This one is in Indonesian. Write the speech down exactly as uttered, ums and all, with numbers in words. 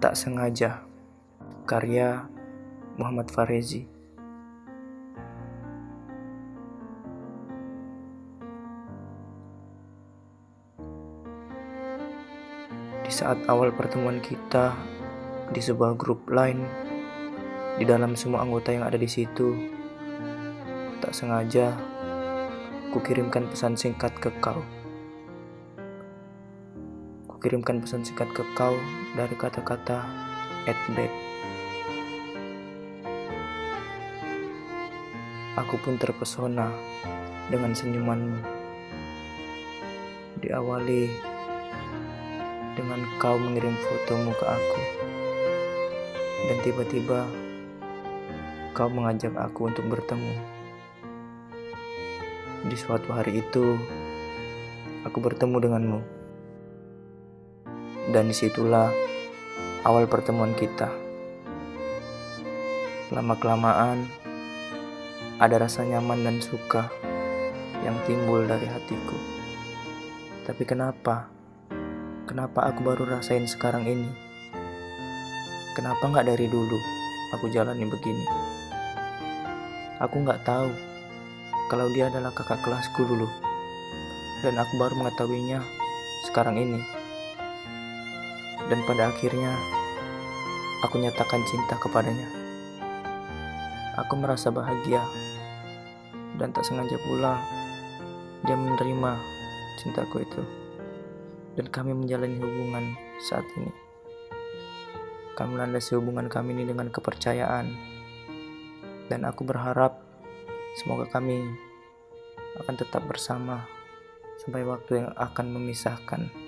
Tak Sengaja, karya Muhammad Farezi. Di saat awal pertemuan kita di sebuah grup line, di dalam semua anggota yang ada di situ, tak sengaja kukirimkan pesan singkat ke kau. Kukirimkan pesan singkat ke kau dari kata-kata at back. Aku pun terpesona dengan senyumanmu. Diawali dengan kau mengirim fotomu ke aku. Dan tiba-tiba kau mengajak aku untuk bertemu. Di suatu hari itu, aku bertemu denganmu. Dan disitulah awal pertemuan kita. Lama-kelamaan, ada rasa nyaman dan suka yang timbul dari hatiku. Tapi kenapa? Kenapa aku baru rasain sekarang ini? Kenapa gak dari dulu aku jalani begini? Aku gak tahu kalau dia adalah kakak kelasku dulu. Dan aku baru mengetahuinya sekarang ini. Dan pada akhirnya, aku nyatakan cinta kepadanya. Aku merasa bahagia. Dan tak sengaja pula, dia menerima cintaku itu. Dan kami menjalani hubungan saat ini. Kami melandasi hubungan kami ini dengan kepercayaan. Dan aku berharap semoga kami akan tetap bersama sampai waktu yang akan memisahkan.